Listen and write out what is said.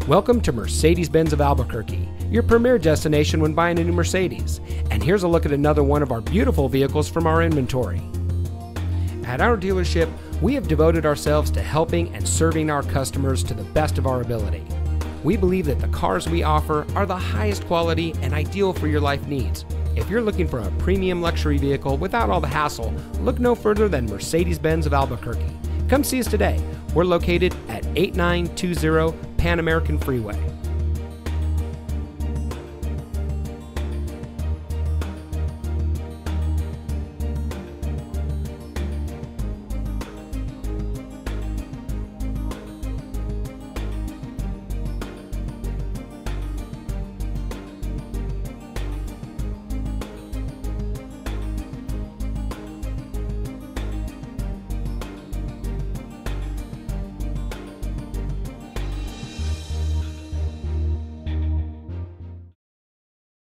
Welcome to Mercedes-Benz of Albuquerque, your premier destination when buying a new Mercedes. And here's a look at another one of our beautiful vehicles from our inventory. At our dealership, we have devoted ourselves to helping and serving our customers to the best of our ability. We believe that the cars we offer are the highest quality and ideal for your life needs. If you're looking for a premium luxury vehicle without all the hassle, look no further than Mercedes-Benz of Albuquerque. Come see us today. We're located at 8920 Pan American Freeway.